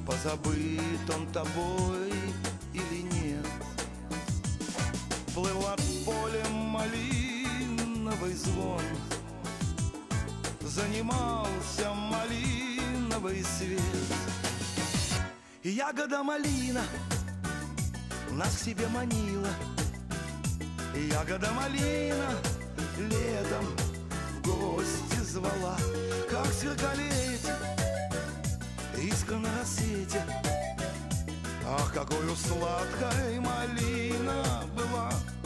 позабыт он тобой или нет. Плыл от поля малиновый звон, занимался малиновый свет. И ягода малина нас к себе манила, и ягода малина летом в гости звала. Как сверкали эти искры на рассвете, ах, какой сладкой малина была.